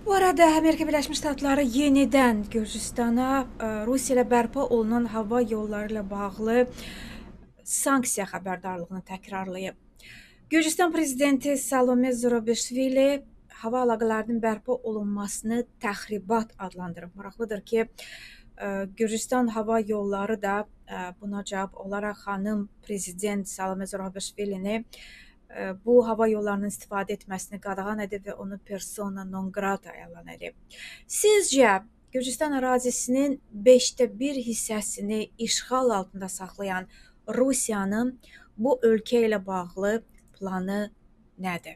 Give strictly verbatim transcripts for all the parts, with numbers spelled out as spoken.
Bu arada Amerika Birləşmiş Ştatları yenidən Gürcüstana e, Rusiya ilə bərpa olunan hava yolları ilə bağlı sanksiya xəbərdarlığını təkrarlayıb. Gürcüstan prezidenti Salome Zurabišvili hava əlaqələrinin bərpa olunmasını təxribat adlandırıb. Maraqlıdır ki, e, Gürcüstan hava yolları da e, buna cavab olaraq xanım prezident Salome Zurabišvilini bu hava yollarının istifadə etməsini qadağan edib və onu persona non grata elan edib. Sizcə, Gürcüstan ərazisinin beşdə bir hissəsini işğal altında saxlayan Rusiyanın bu ölkə ilə bağlı planı nədir?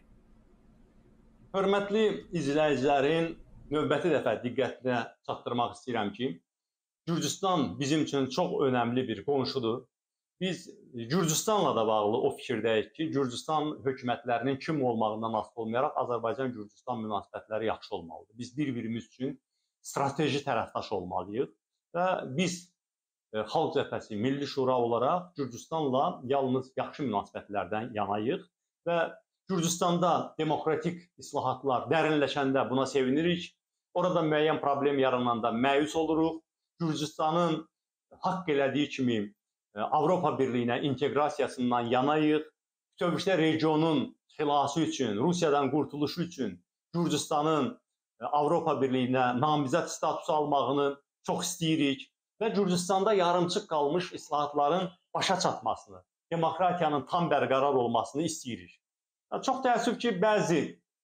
Hörmətli izləyicilərin növbəti dəfə diqqətinə çatdırmaq istəyirəm ki, Gürcüstan bizim üçün çox önəmli bir qonşudur. Biz Gürcüstanla da bağlı o fikirdəyik ki, Gürcüstan hökumətlərinin kim olmağından asılı olmayaraq Azərbaycan-Gürcüstan münasibətləri yaxşı olmalıdır. Biz bir-birimiz üçün strateji tərəfdaş olmalıyıq və biz e, Xalq Cəbhəsi, Milli Şura olaraq Gürcüstanla yalnız yaxşı münasibətlərdən yanayıq və Gürcüstanda demokratik islahatlar dərinləşəndə buna sevinirik. Orada müəyyən problem yarananda məyus oluruq. Gürcüstanın haqq elədiyi kimi Avropa Birliyinə inteqrasiyasından yanayıq. Bütövlükdə regionun xilası üçün, Rusiyadan qurtuluşu üçün Gürcüstanın Avropa Birliyinə namizəd statusu almağını çox istəyirik və Gürcüstanda yarımçıq qalmış islahatların başa çatmasını, demokratiyanın tam bərqərar olmasını istəyirik. Çox təəssüf ki, bəzi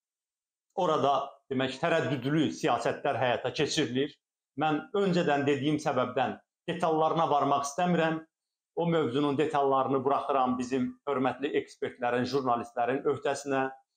orada demək tərəddüdlü siyasətlər həyata keçirilir. Mən öncədən dediyim səbəbdən detallarına varmaq istəmirəm. O mövzunun detallarını buraxıram bizim hörmətli ekspertlərin, jurnalistlərin öhdəsinə.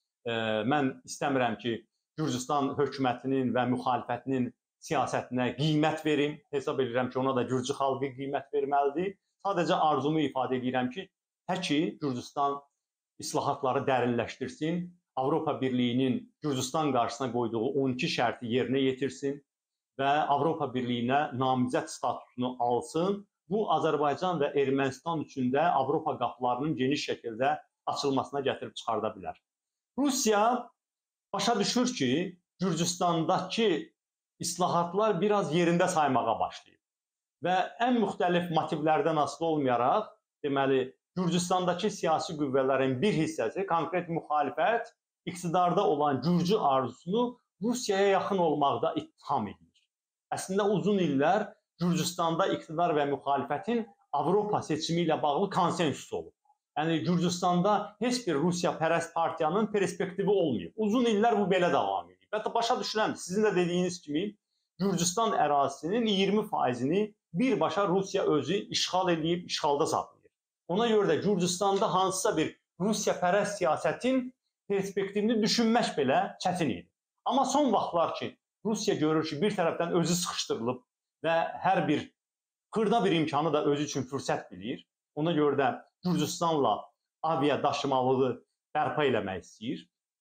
Mən istəmirəm ki, Gürcüstan hökumətinin və müxalifətinin siyasətinə qiymət verim. Hesab edirəm ki, ona da Gürcü xalqı qiymət verməlidir. Sadəcə arzumu ifadə edirəm ki, təki Gürcüstan islahatları dərinləşdirsin, Avropa Birliyinin Gürcüstan qarşısına qoyduğu on iki şərti yerinə yetirsin və Avropa Birliyinə namizəd statusunu alsın. Bu, Azərbaycan və Ermənistan üçün də Avropa qapılarının geniş şəkildə açılmasına gətirib çıxarda bilər. Rusiya başa düşür ki, Gürcüstandakı islahatlar biraz yerində saymağa başlayıb və ən müxtəlif motivlərdən asılı olmayaraq, deməli, Gürcüstandakı siyasi qüvvələrin bir hissəsi, konkret müxalifət, iqtidarda olan Gürcü arzusunu Rusiyaya yaxın olmaqda ittiham edir. Əslində uzun illər Gürcüstanda iqtidar və müxalifətin Avropa seçimi ilə bağlı konsensusu olub. Yəni Gürcüstanda heç bir Rusiya pərəst partiyanın perspektivi olmayıb. Uzun illər bu belə davam edir. Hətta başa düşürəm, sizin də dediyiniz kimi Gürcüstan ərazisinin iyirmi faizini birbaşa Rusiya özü işğal edib, işğalda saxlayır. Ona görə də Gürcüstanda hansısa bir Rusiya pərəst siyasətin perspektivini düşünmək belə çətin idi. Amma son vaxtlar ki, Rusiya görür ki, bir tərəfdən özü sıxışdırılıb və hər bir xırda bir imkanı da özü üçün fürsət bilir. Ona görə də Gürcüstanla avia daşımalığı bərpa eləmək istəyir.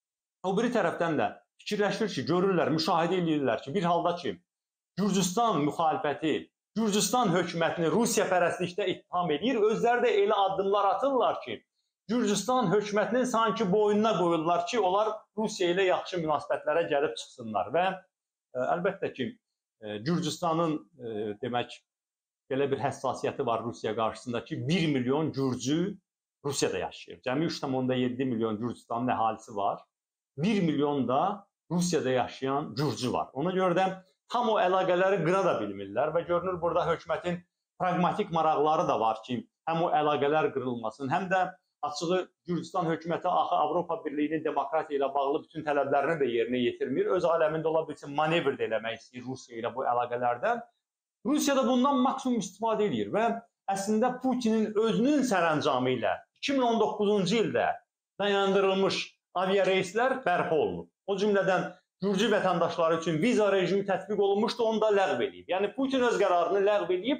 O biri tərəfdən də fikirləşir ki, görürlər, müşahidə edirlər ki, bir halda ki, Gürcüstan müxalifəti, Gürcüstan hökumətini Rusiya pərəstlikdə ittiham edir, özləri də elə addımlar atırlar ki, Gürcüstan hökumətinin sanki boynuna qoyurlar ki, onlar Rusiya ilə yaxşı münasibətlərə gəlib çıxsınlar və ə, əlbəttə ki, Gürcüstanın demək belə bir həssasiyyəti var Rusiya qarşısında ki, bir milyon Gürcü Rusiyada yaşayır. Cəmi üç tam onda yeddi milyon Gürcüstanın əhalisi var. bir milyon da Rusiyada yaşayan Gürcü var. Ona görə də tam o əlaqələri qıra da bilmirlər və görünür burada hökumətin pragmatik maraqları da var ki, həm o əlaqələr qırılmasın, həm də açığı Gürcüstan hökuməti axı Avropa Birliyinin demokratiya ilə bağlı bütün tələblərini də yerinə yetirmir. Öz aləmində ola bilsin manevr də eləmək istəyir Rusiya ilə bu əlaqələrdən. Rusiya da bundan maksimum istifadə edir və əslində Putinin özünün sərəncamı ilə iki min on doqquzuncu ildə dayandırılmış avia reyslər bərpa olunub. O cümlədən Gürcü vətəndaşları üçün viza rejimi tətbiq olunmuşdu, onu da ləğv edib. Yəni Putin öz qərarını ləğv edib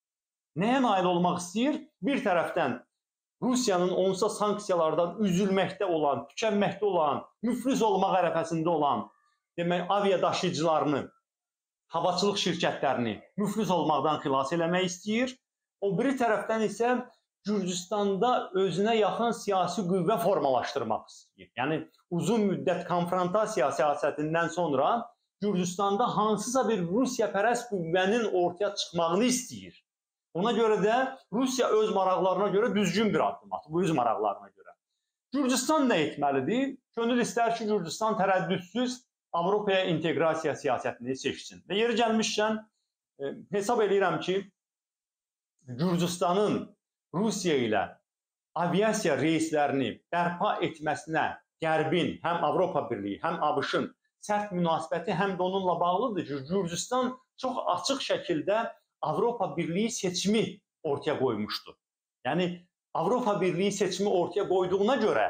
nəyə nail olmaq istəyir? Bir tərəfdən Rusiyanın onsa sanksiyalardan üzülməkdə olan, tükənməkdə olan, müflis olmaq ərəfəsində olan demək, avia daşıyıcılarını, havaçılıq şirkətlərini müflis olmaqdan xilas eləmək istəyir. O biri tərəfdən isə Gürcüstanda özünə yaxın siyasi qüvvə formalaşdırmaq istəyir. Yəni uzun müddət konfrontasiya siyasətindən sonra Gürcüstanda hansısa bir Rusiyapərəst qüvvənin ortaya çıxmağını istəyir. Ona görə də Rusiya öz maraqlarına görə düzgün bir addım atır, bu öz maraqlarına görə. Gürcüstan nə etməlidir? Könül istər ki, Gürcüstan tərəddüdsüz Avropaya inteqrasiya siyasətini seçsin. Və yeri gəlmişkən, e, hesab edirəm ki, Gürcüstanın Rusiya ilə aviasiya reyslərini bərpa etməsinə Qərbin, həm Avropa Birliyi, həm ABŞ-ın sərt münasibəti həm də onunla bağlıdır ki, Gürcüstan çox açıq şəkildə Avropa Birliyi seçimi ortaya qoymuşdu. Yəni, Avropa Birliyi seçimi ortaya qoyduğuna görə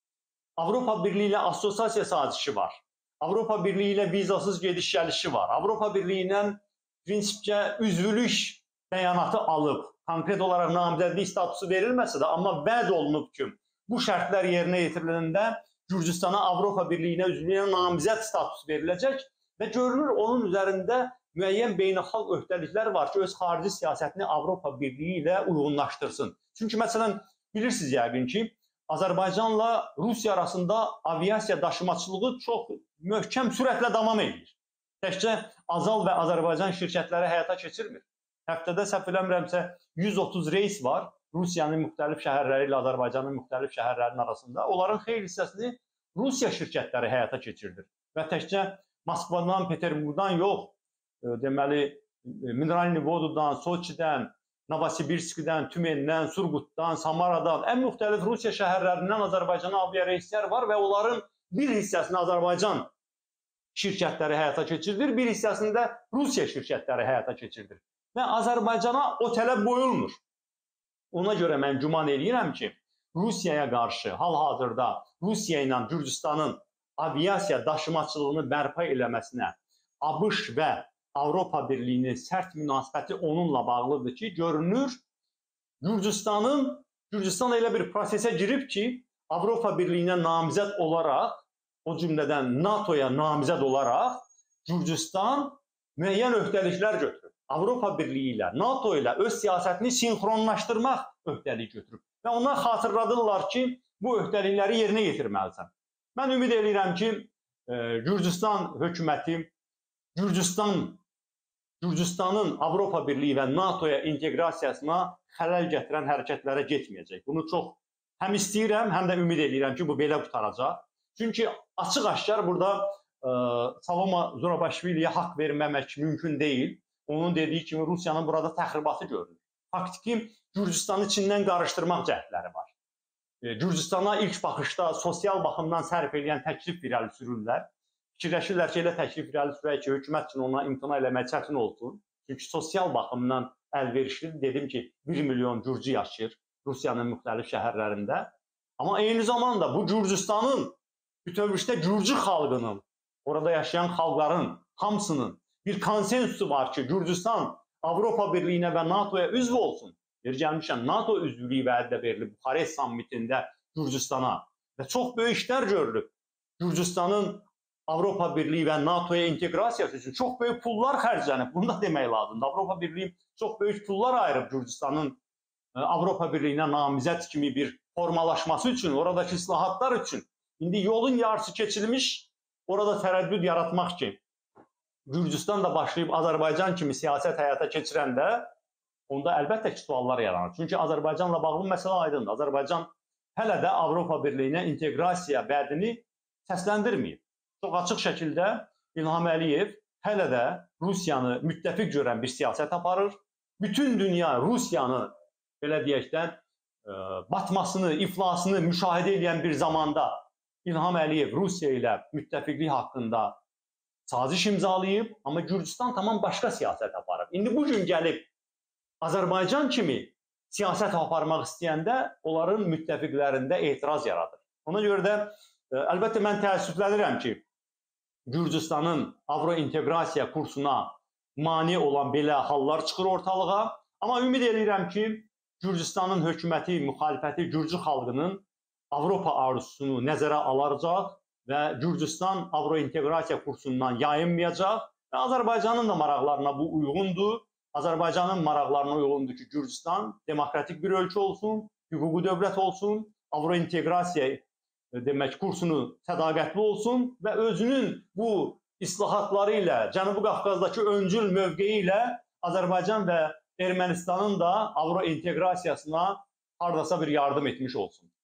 Avropa Birliyi ilə assosiasiya sazişi var. Avropa Birliyi ilə vizasız gediş gəlişi var. Avropa Birliyi ilə prinsipcə üzvülük bəyanatı alıb, konkret olaraq namizədlik statusu verilməsə də, amma vəd olunub ki, bu şərtlər yerinə yetiriləndə Gürcüstana Avropa Birliyinə üzvlüyünə namizəd statusu veriləcək və görünür onun üzərində müəyyən beynəlxalq öhdəliklər var ki, öz xarici siyasətini Avropa Birliyi ilə uyğunlaşdırsın. Çünki məsələn, bilirsiniz yəqin ki, Azərbaycanla Rusiya arasında aviasiya daşımaçılığı çox möhkəm sürətlə davam edir. Təkcə Azal və Azərbaycan şirkətləri həyata keçirmir. Həftədə səhv eləmirəmsə yüz otuz reys var Rusiyanın müxtəlif şəhərləri ilə Azərbaycanın müxtəlif şəhərlərinin arasında. Onların xeyli hissəsini Rusiya şirkətləri həyata keçirdir. Və təkcə Moskvadan, Peterburqdan yox, deməli, Mineralni Vododan, Soçidən, Novosibirskdən, Tümendən, Surgutdan, Samaradan, ən müxtəlif Rusiya şəhərlərindən Azərbaycana avia reyslər var və onların bir hissəsini Azərbaycan şirkətləri həyata keçirdir, bir hissəsini də Rusiya şirkətləri həyata keçirdir. Və Azərbaycana o tələb qoyulmur. Ona görə mən güman edirəm ki, Rusiyaya qarşı hal-hazırda Rusiya ilə Gürcüstanın aviasiya daşımaçılığını bərpa eləməsinə ABŞ və Avropa Birliyinin sərt münasibəti onunla bağlıdır ki, görünür Gürcüstanın, Gürcüstan elə bir prosesə girib ki, Avropa Birliyinə namizəd olaraq, o cümlədən NATOya namizəd olaraq Gürcüstan müəyyən öhdəliklər götürüb. Avropa Birliyi ilə, NATO ilə öz siyasətini sinxronlaşdırmaq öhdəlik götürüb. Və onlar xatırladırlar ki, bu öhdəlikləri yerinə yetirməlisən. Mən ümid edirəm ki, Gürcüstan hökuməti Gürcüstan, Gürcüstanın Avropa Birliyi və NATOya inteqrasiyasına xələl gətirən hərəkətlərə getməyəcək. Bunu çox həm istəyirəm, həm də ümid edirəm ki, bu belə qutaracaq. Çünki açıq-aşkar burada e, Saloma Zurabaşviliyə haqq verməmək mümkün deyil. Onun dediyi kimi Rusiyanın burada təxribatı görünür. Faktiki Gürcüstanı Çindən qarışdırmaq cəhdləri var. E, Gürcüstana ilk baxışda sosial baxımdan sərf edən təklif irəli sürürlər. Fikirləşirlər ki, elə təklif irəli sürək ki, hökumət üçün ona imtina eləmək çətin olsun. Çünki sosial baxımdan əlverişlidir. Dedim ki, bir milyon Gürcü yaşayır Rusiyanın müxtəlif şəhərlərində. Amma eyni zamanda bu Gürcüstanın bütövlükdə Gürcü xalqının, orada yaşayan xalqların hamısının bir konsensusu var ki, Gürcüstan Avropa Birliyinə və NATOya üzv olsun. Yer gəlmişəm, NATO üzvlüyü vədə verilib Buxarest sammitində Gürcüstana və çox böyük işlər görülüb. Gürcüstanın Avropa Birliyi və NATOya inteqrasiyası üçün çox böyük pullar xərclənib. Bunu da demək lazımdır. Avropa Birliyi çox böyük pullar ayırıb Gürcüstanın Avropa Birliyinə namizəd kimi bir formalaşması üçün, oradakı islahatlar üçün. İndi yolun yarısı keçilmiş, orada tərəddüd yaratmaq ki, Gürcüstan da başlayıb Azərbaycan kimi siyasət həyata keçirəndə, onda əlbəttə ki, suallar yaranır. Çünki Azərbaycanla bağlı məsələ aydındır. Azərbaycan hələ də Avropa Birliyinə inteqrasiya vədini səsləndirməyib. Çox açıq şəkildə İlham Əliyev hələ də Rusiyanı müttəfiq görən bir siyasət aparır. Bütün dünya Rusiyanı, belə deyəkdən, batmasını, iflasını müşahidə edən bir zamanda İlham Əliyev Rusiya ilə müttəfiqlik haqqında saziş imzalayıb, amma Gürcüstan tamam başqa siyasət aparıb. İndi bugün gəlib Azərbaycan kimi siyasət aparmaq istəyəndə onların müttəfiqlərində etiraz yaradır. Ona görə də əlbəttə mən təəssüflənirəm ki, Gürcüstanın avrointeqrasiya kursuna mane olan belə hallar çıxır ortalığa. Amma ümid edirəm ki, Gürcüstanın hökuməti, müxalifəti Gürcü xalqının Avropa arzusunu nəzərə alacaq və Gürcüstan avrointeqrasiya kursundan yayınmayacaq və Azərbaycanın da maraqlarına bu uyğundur. Azərbaycanın maraqlarına uyğundur ki, Gürcüstan demokratik bir ölkə olsun, hüquqi dövlət olsun, avrointeqrasiya demək kursunu sədaqətli olsun və özünün bu islahatları ilə, Cənubi Qafqazdakı öncül mövqeyi ilə Azərbaycan və Ermənistanın da Avro inteqrasiyasına hardasa bir yardım etmiş olsun.